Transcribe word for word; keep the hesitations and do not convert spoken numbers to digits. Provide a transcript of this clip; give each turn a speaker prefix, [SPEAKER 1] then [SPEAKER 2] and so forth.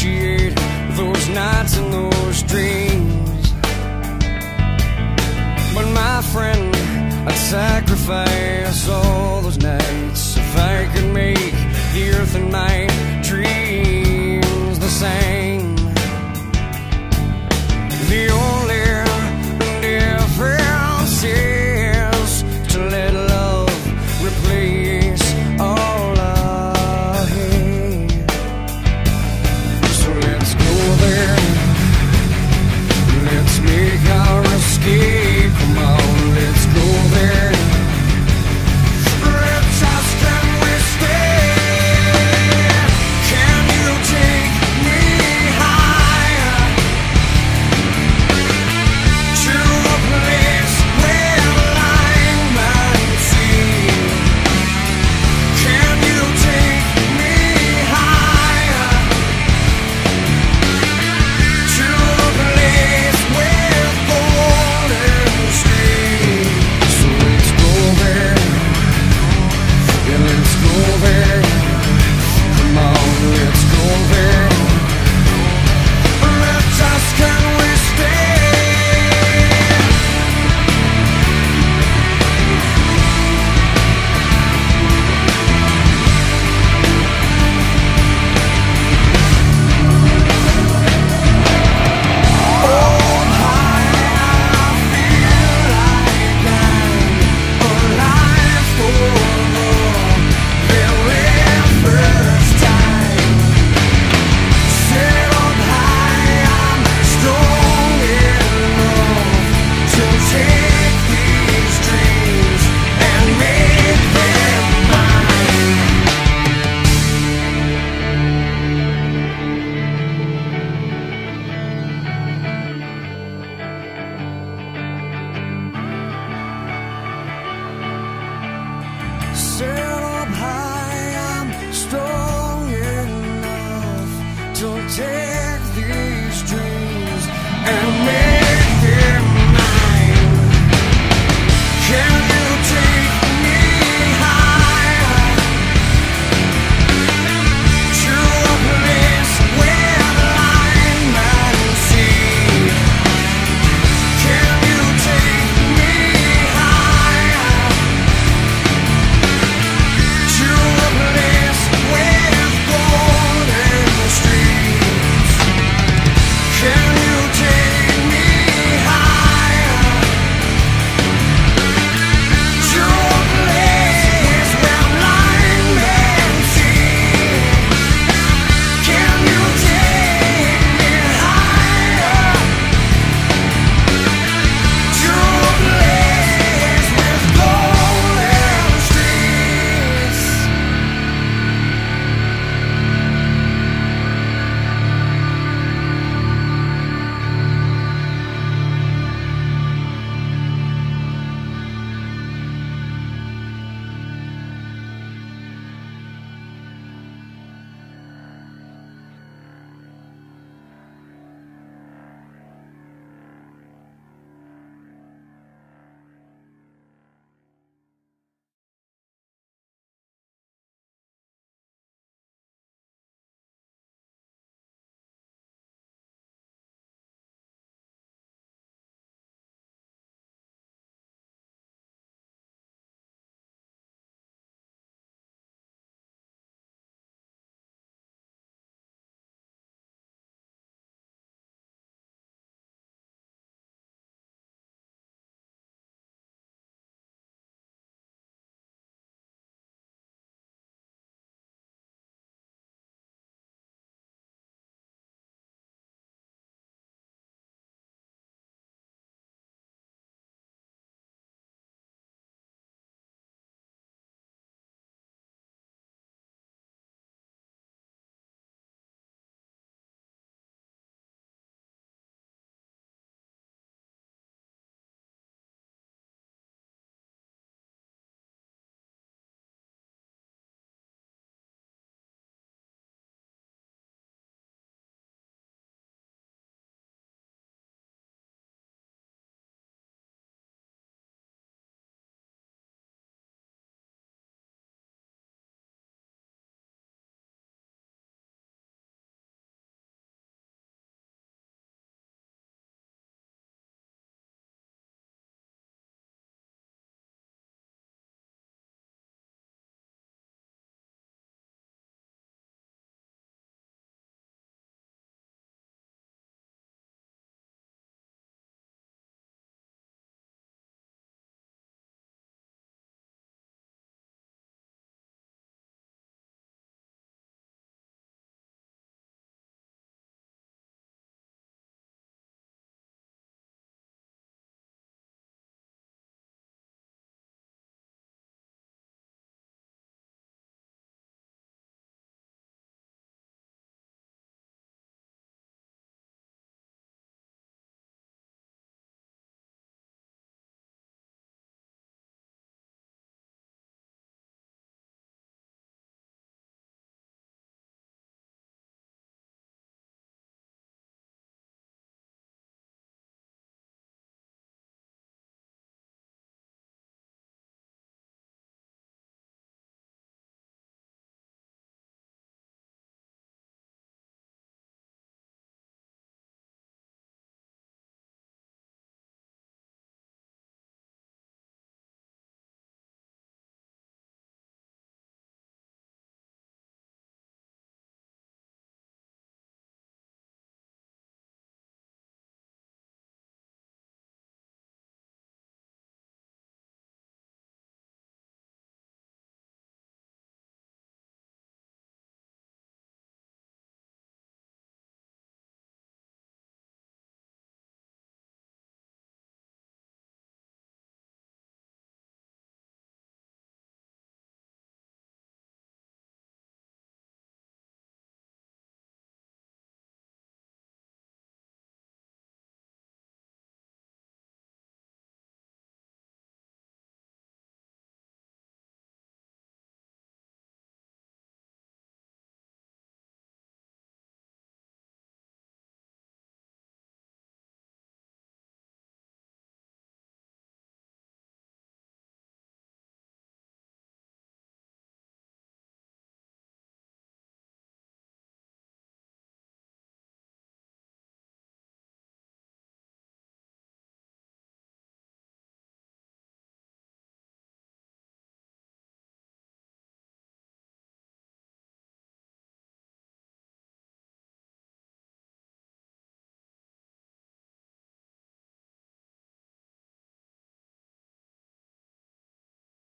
[SPEAKER 1] appreciate those nights and those dreams. But my friend, I'd sacrifice all those nights if I could make the earth and my dreams the same. The only difference is to let love replace all I hate. So let's go there, let's make our escape. Come on, let's go there. Let's ask, can we stay? Can you take me higher to a place where line and sea? Can you take me higher to a place with golden streams? So let's go there, yeah, let's go there. Come on, let's go there. Let's ask, can we stay? Oh, high, I feel like I'm alive for the very first time. Set up high, I'm strong enough to take these dreams and make them mine. Set up high, I'm strong enough to take